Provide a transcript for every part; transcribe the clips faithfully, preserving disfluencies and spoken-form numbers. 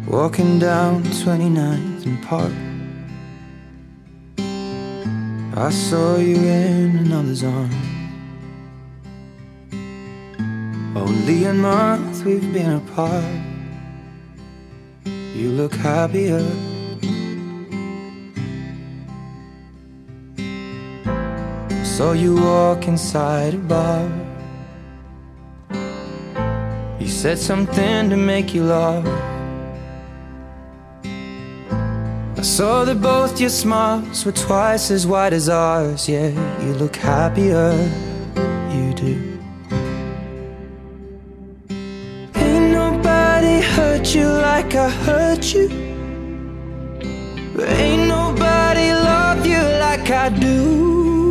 walking down twenty-ninth and Park. I saw you in another's arms. Only a month we've been apart. You look happier. Saw you walk inside a bar. You said something to make you laugh. I saw that both your smiles were twice as wide as ours. Yeah, you look happier, you do. Ain't nobody hurt you like I hurt you, but ain't nobody love you like I do.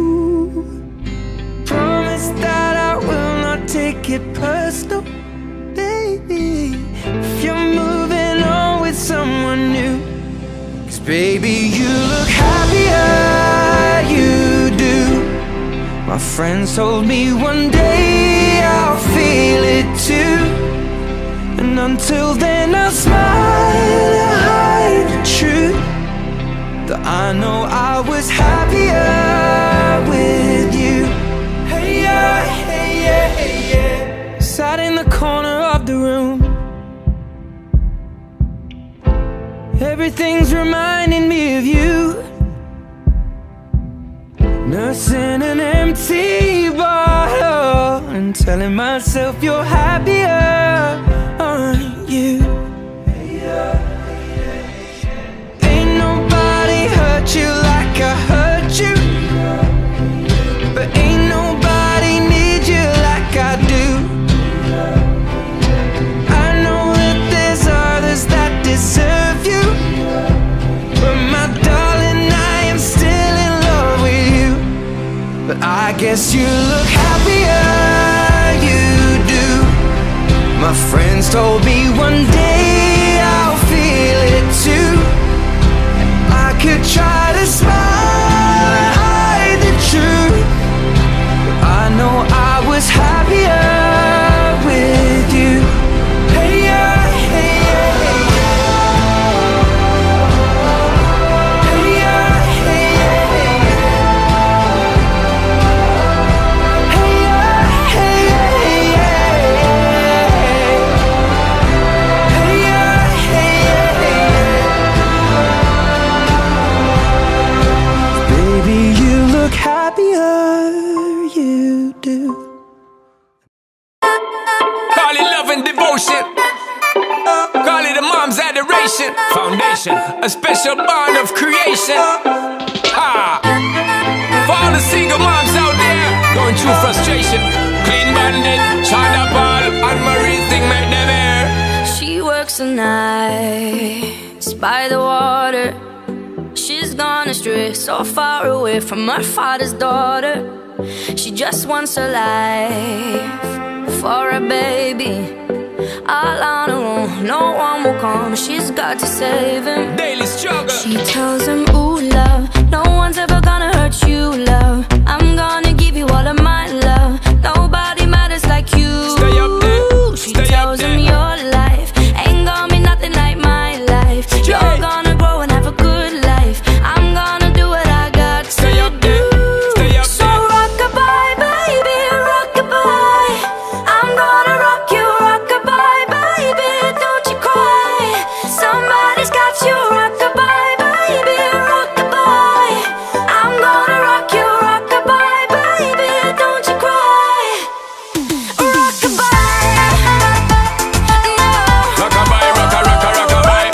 Promise that I will not take it personal, baby, if you're moving on with someone new. Cause baby, you look happier, you do. My friends told me one day I'll feel it too, and until then I'll smile and hide the truth, that I know I was happier with you. Hey yeah, hey yeah, hey yeah. Sat in the corner of the room. Everything's reminding me of you, nursing an empty bottle and telling myself you're happier, aren't you? Ain't nobody hurt you like I hurt you, but ain't nobody need you like I do. I know that there's others that deserve you, but my darling, I am still in love with you. But I guess you look happier, you do. My friends told me one day I'll feel it too. I could try to smile and hide the truth, but I know I was happier with you. Hey yeah, hey yeah, hey yeah. Hey yeah, hey yeah, hey yeah. Hey yeah, hey yeah, hey yeah. Hey yeah, hey yeah, hey yeah. Baby, you look happier, you do. Call it love and devotion, call it a mom's adoration. Foundation, a special bond of creation. Ah, for all the single moms out there going through frustration, Clean Bandit, China Ball, and Marie thing make them air. She works the nights by the water. She's gone astray, so far away from her father's daughter. She just wants a life for a baby, all on her own, no one will come. She's got to save him. Daily struggle. She tells him, ooh love, no one's ever gonna hurt you, love. I'm gonna give you all of my love. Nobody matters like you. Stay up there. She Stay tells up him there. your life ain't gonna be nothing like my life. Jay. You're gonna grow and have a good life. I'm gonna do what I got to Stay up do. there. Stay up So there. rock-a-bye, baby, rock-a-bye. I'm gonna rock you, rock-a-bye, baby, don't you cry. Somebody's got you, rock-a-bye, baby, rock-a-bye. I'm gonna rock you, rock-a-bye, baby, don't you cry. Rock-a-bye, no. Rock-a-bye, rocka, rocka, rock-a-bye.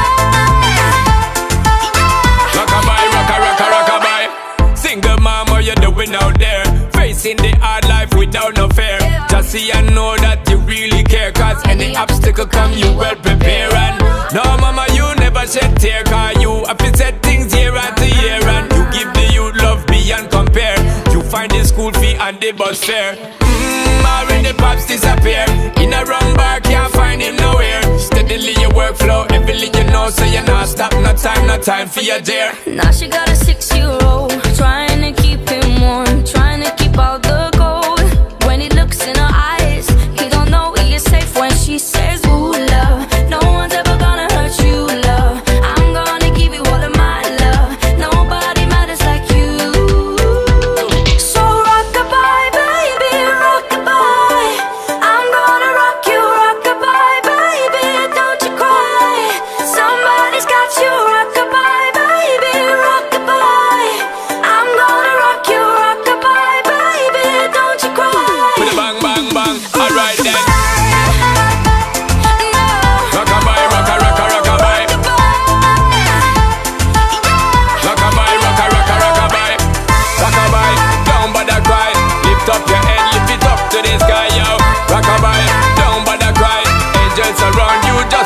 Rock-a-bye, rocka, rocka, rock-a-bye. Single mom, what you doing out there? Facing the hard life without no fear. Just see and know that you really care, cause any obstacle come, you well prepare. And no mama, you never shed tear, cause you have to set things year after year. And you give the youth love beyond compare. You find the school fee and the bus fare. Mmm, already pops disappear. In a wrong bar, can't find him nowhere. Steadily your workflow, everything you know, so you not stop, no time, no time for your dear. Now she got a six-year-old, trying to keep him warm, trying to keep all the gold. When he looks in her eyes, he don't know he is safe when she says, ooh love, no one's ever gonna hurt you.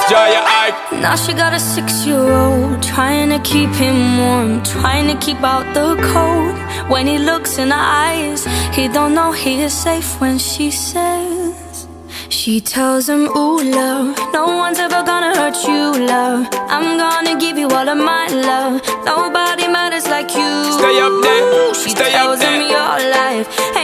Joy hype. Now she got a six-year-old, trying to keep him warm, trying to keep out the cold. When he looks in her eyes, he don't know he is safe when she says, she tells him, ooh, love, no one's ever gonna hurt you, love. I'm gonna give you all of my love. Nobody matters like you. Stay up there, She stay tells up there. him your life